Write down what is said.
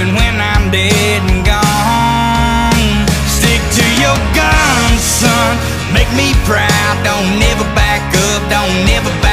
even when I'm dead and gone. Stick to your guns, son, make me proud. Don't never back up, don't never back